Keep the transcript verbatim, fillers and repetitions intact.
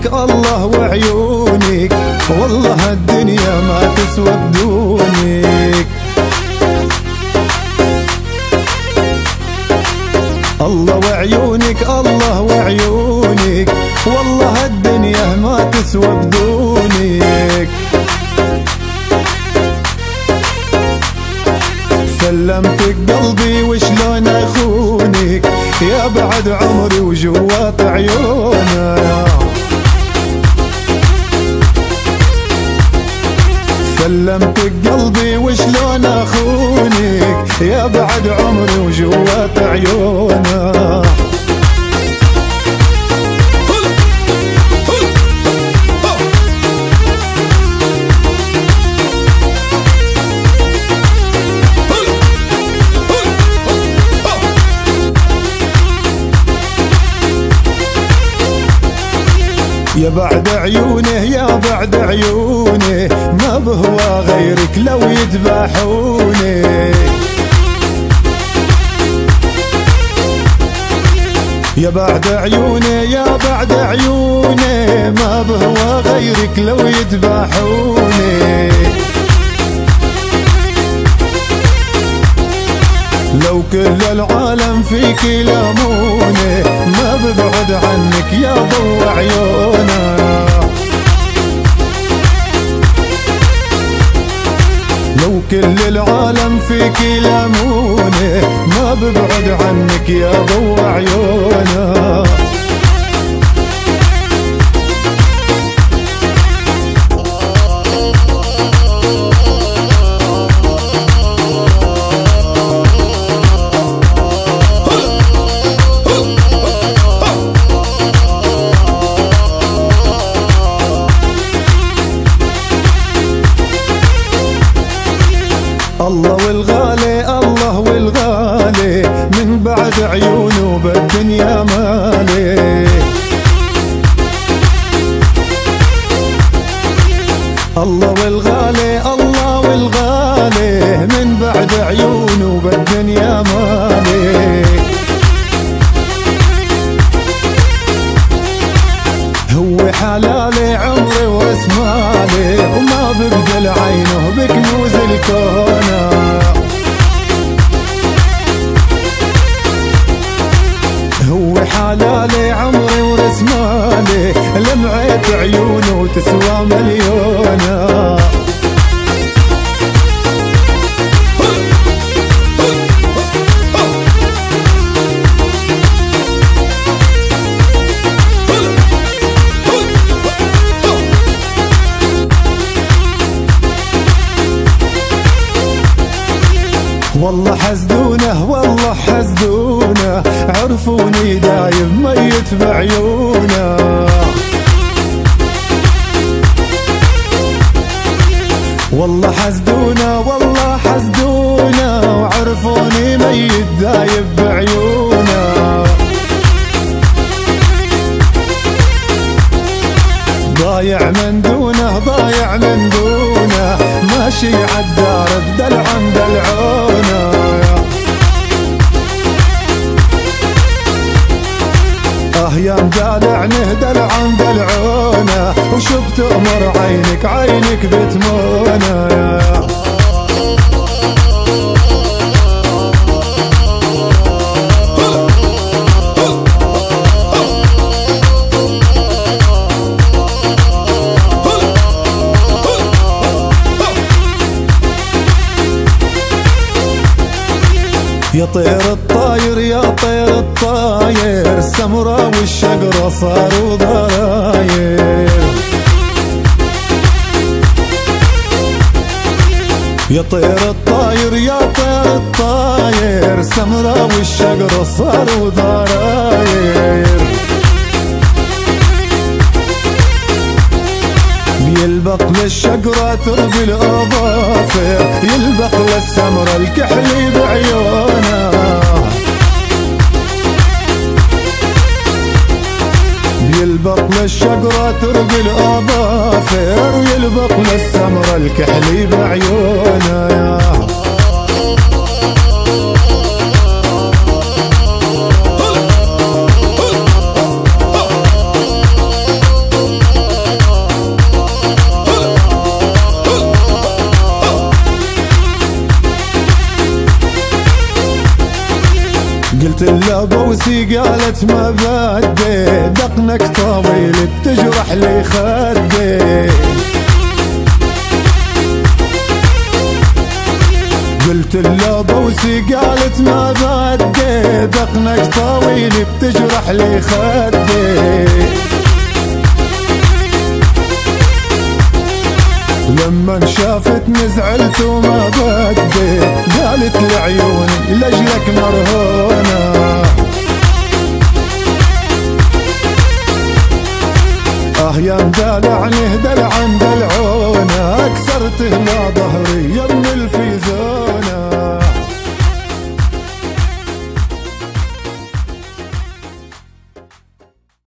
الله وعيونك، والله الدنيا ما تسوى بدونك. الله وعيونك الله وعيونك، والله الدنيا ما تسوى بدونك. سلمتك قلبي وشلون اخونك، يا بعد عمري وجوات عيونك. سلمتك قلبي وشلون اخونك، يا بعد عمري وجوات عيونك. يا بعد عيونه يا بعد عيونه، ما بهوى غيرك لو يذبحوني. يا بعد عيونه يا بعد عيونه، ما بهوى غيرك لو يذبحوني. لو كل العالم فيك يلاموني، ما ببعد عنك يا ضو عيونا. لو كل العالم فيك يلاموني، ما ببعد عنك يا ضو عيونا. الله والغالي الله والغالي، من بعد عيونه بالدنيا مالي. الله والغالي الله والغالي، من بعد عيونه بالدنيا مالي. هو حلالي عمري واسمالي، وما ببدل عينه بكنوز الكون. هو حلالي عمري ورسمالي، لمعة عيونه تسوى مليونة. والله حسدونه والله حسدونه، عرفوني دايب ميت بعيونه. والله حسدونه والله حسدونه، وعرفوني ميت دايب بعيونه. ضايع من دونه ضايع من دونه، ماشي عالدار بدلع مدلعونه. اه يا مدلعنه دلع مدلعونه، وشو بتأمر عينك عينك بتمونه. يا طير الطاير يا طير الطاير، السمرة والشقرة صاروا ضراير. يا طير الطاير يا طير الطاير، السمرة والشقرة صاروا ضراير. يلبق للشقرة تربي الأظافر، يلبق للسمرة الكحلي بعيونه. يلبق للشقرة تربي الأظافر، ويلبق للسمرة الكحلي بعيونه. قلت لا بوسي قالت ما بدي، دقنك طويل بتجرح لي خدي. قلت لا بوسي قالت ما بدي، دقنك طويل بتجرح لي خدي. لما شافتني زعلت وما بدي، قالت لي عيوني لاجلك مرهونة. اه يا مدلعني دلعا دلعونا، اكسرت هنا ظهري يا ابن الفيزان.